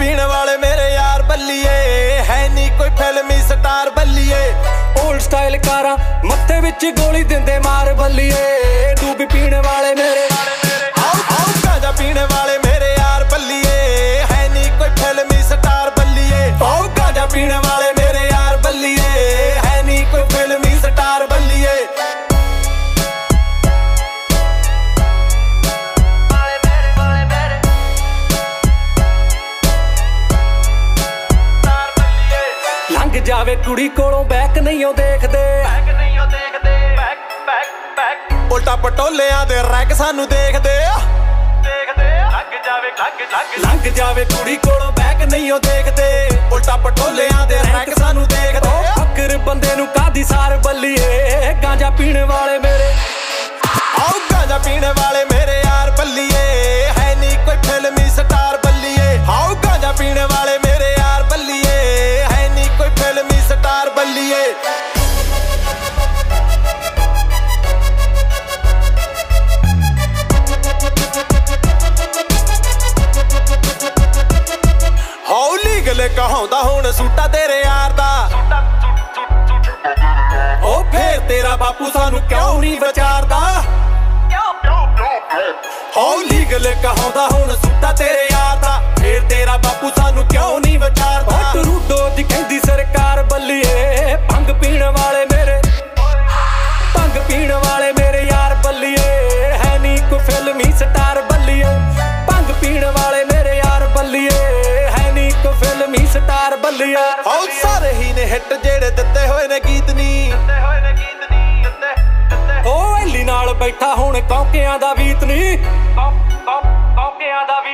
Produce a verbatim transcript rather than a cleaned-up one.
पीण वाले मेरे यार बल्लिए है नी कोई फिल्मी स्टार बल्लिए ओल्ड स्टाइल कारा मत्थे विच गोली दिंदे मार बल्लिए तू भी पीण वाले मेरे आओ आओ गांजा पीने वाले मेरे यार बल्लिए है नी कोई फिल्मी स्टार बल्लिए आओ गांजा पीण वाले मेरे यार बल्लिए है नी कोई फिल्मी स्टार बल्लिए लंघ जावे कुड़ी कोलों बैक नहीं ओ देखदे उल्टा पटोलियां दे रैक सानू देखदे लंघ जावे कुड़ी कोलों बैक नहीं ओ देखदे उल्टा पटोलियां दे रैक सानू देखदे फकर बंदे नू कादी सार बल्लिए गांजा पीने वाले मेरे आओ गांजा पीने वाले मेरे यार बल्लिए है नी कोई फिल्मी स्टार बल्लिए आओ गांजा पीने वाले मेरे यार बल्लिए है नी कोई फिल्मी स्टार बल्लिए हौली गले कहाउंदा हुण सूटा तेरे यार दा ओ फिर तेरा बापू सानू क्यों नहीं विचारदा हौली गले कहाउंदा हुण सूटा तेरे यार दा फिर तेरा बापू सानू क्यों नहीं विचारदा टरूडो दी कहंदी सरकार बल्लिए भंग पीण वाले मेरे भंग पीण वाले मेरे यार बल्लिए है नी कोई फिल्मी स्टार बल्लिए भंग पीण वाले मेरे यार बल्लिए है नी कोई फिल्मी स्टार बल्लिए औ सारे ही ने हिट जेड़े दिते होए ने गीत नी ओ हली नाल बैठा हुण कौकियां दा बीत नी कौकियां दा